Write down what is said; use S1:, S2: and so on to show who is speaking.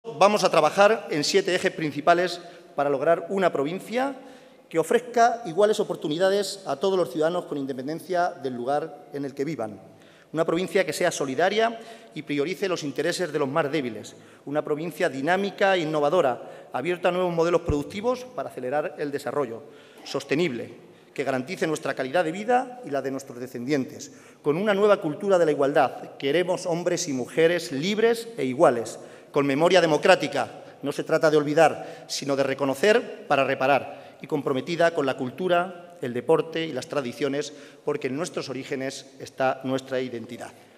S1: Vamos a trabajar en 7 ejes principales para lograr una provincia que ofrezca iguales oportunidades a todos los ciudadanos con independencia del lugar en el que vivan. Una provincia que sea solidaria y priorice los intereses de los más débiles. Una provincia dinámica e innovadora, abierta a nuevos modelos productivos para acelerar el desarrollo. Sostenible, que garantice nuestra calidad de vida y la de nuestros descendientes. Con una nueva cultura de la igualdad. Queremos hombres y mujeres libres e iguales. Con memoria democrática. No se trata de olvidar, sino de reconocer para reparar. Y comprometida con la cultura, el deporte y las tradiciones, porque en nuestros orígenes está nuestra identidad.